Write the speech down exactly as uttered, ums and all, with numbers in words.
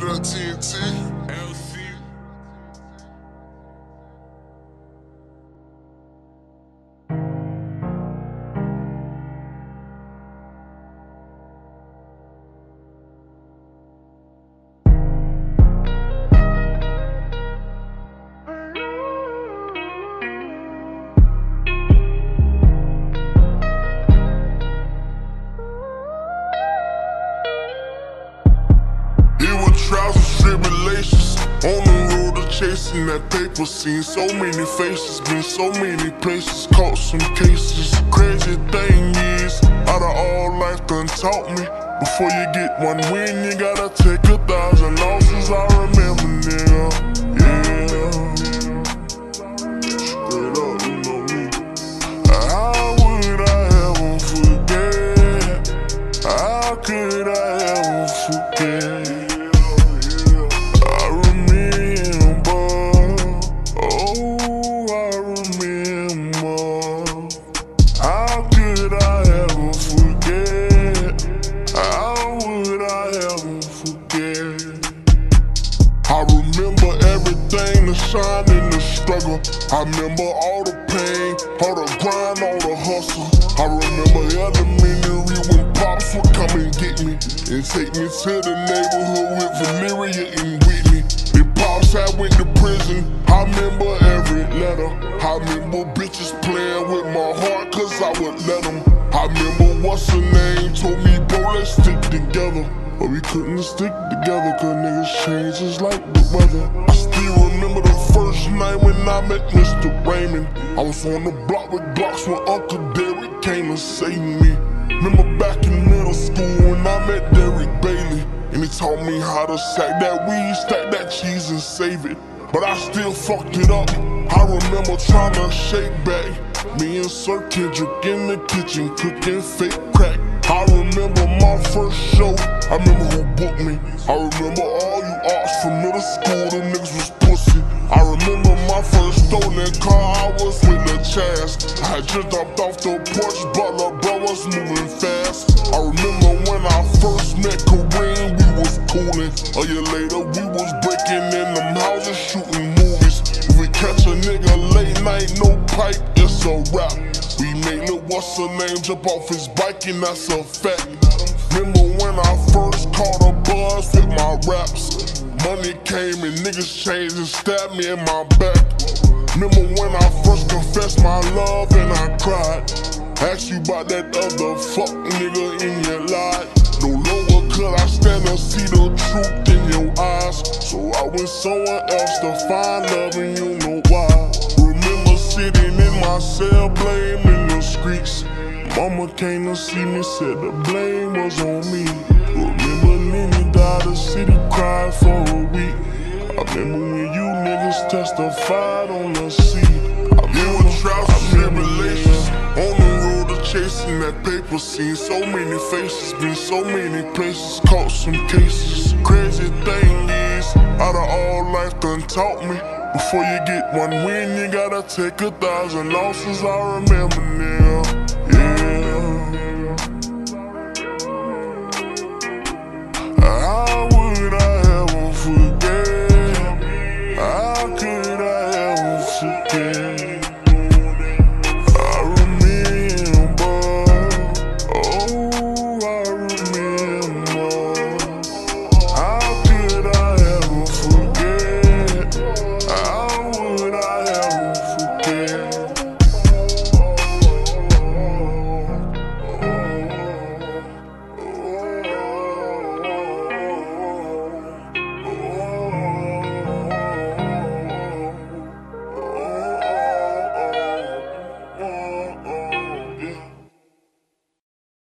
up, T N T? L C. Trials and tribulations, on the road to chasing that paper. Seen so many faces, been so many places, caught some cases. Crazy thing is, out of all life done taught me, before you get one win, you gotta take a thousand losses. I remember, nigga, yeah. Straight up, you know me. How would I ever forget? How could I ever forget? I remember everything, the shine and the struggle. I remember all the pain, all the grind, all the hustle. I remember elementary when pops would come and get me and take me to the neighborhood with Valeria and Whitney. If pops had went to prison, I remember every letter. I remember bitches playing with my heart cause I would let them. I remember what's her name told me, bro, let's stick together. But we couldn't stick together cause niggas change just like the weather. I still remember the first night when I met Mister Raymond. I was on the block with blocks when Uncle Derrick came and saved me. Remember back in middle school when I met Derrick Bailey, and he taught me how to sack that weed, stack that cheese and save it. But I still fucked it up. I remember trying to shake back, me and Sir Kendrick in the kitchen cooking fake crack. I remember my first show, I remember who booked me. I remember all you arts from middle school, them niggas was pussy. I remember my first stolen car, I was with the Chaz. I had just dropped off the porch, Butler bro was moving fast. I remember when I first met Kareem, we was coolin'. A year later, we was breaking in them houses, shooting movies. If we catch a nigga late night, no pipe, it's a rap. We made Lil what's her name jump off his bike, and that's a fact. Remember when I first caught a buzz with my raps? Money came and niggas changed and stabbed me in my back. Remember when I first confessed my love and I cried? Asked you about that other fuck nigga in your life. No longer could I stand to see the truth in your eyes, so I went somewhere else to find love, and you know why. Remember sitting in my cell blaming the streets. Mama came to see me, said the blame was on me. Remember Lenny died, the city cried for a week. I remember when you niggas testified on the seat. I remember trials and tribulations, on the road to chasing that paper. Seen so many faces, been so many places, caught some cases. Crazy thing is, out of all life done taught me, before you get one win, you gotta take a thousand losses. I remember now.